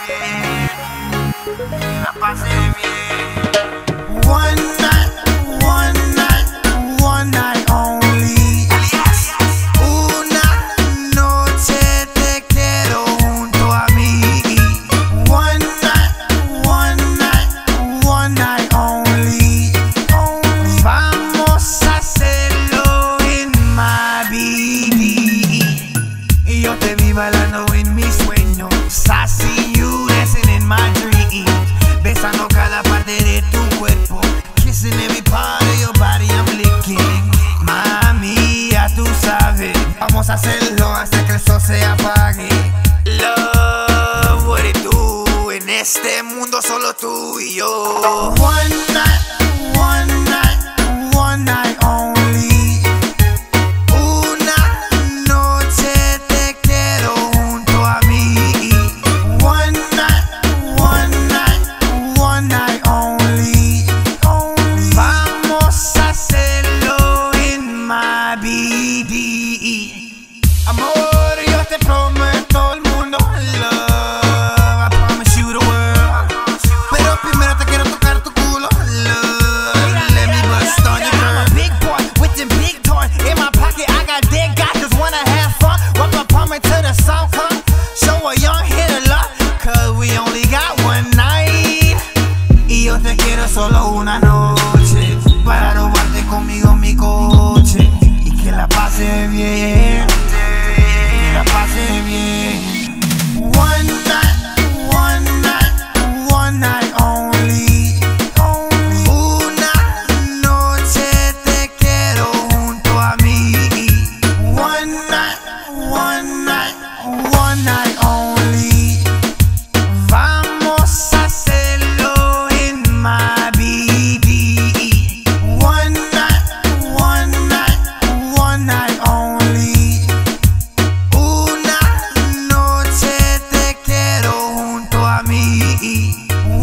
la pasé bien. One night only. Una noche te quiero junto a mí. One night only. Vamos a hacerlo en my BD. Y yo te vi bailando en mis sueños. I see you dancing in my dreams. Besando cada parte de tu cuerpo. Kissing every part of your body, I'm licking. Mami, ya tú sabes. Vamos a hacerlo hasta que el sol se apague. Love, what it do. En este mundo solo tú y yo. One night only. Una noche te quiero junto a mí. One night only. Vamos a hacerlo en my BD. Amor, yo te prometo el mundo. Love, I promise you the world. Pero primero te quiero tocar tu culo. Love, let me bust on your girl. I'm a big boy with them big toys. In my pocket I got dead guys just wanna have fun. Walk up on me to the sound club. Show a young hit a lot. Cause we only got one night. Y yo te quiero solo una noche. Para robarte conmigo en mi coche. Y que la pase bien. Que la pase bien. One night only. Una noche te quiero junto a mí. One night only. Vamos a hacerlo en my BD. One night only. Una noche te quiero junto a mí.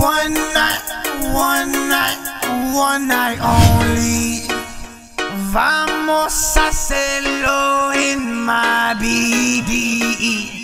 One night only. Vamos a hacerlo en my BD.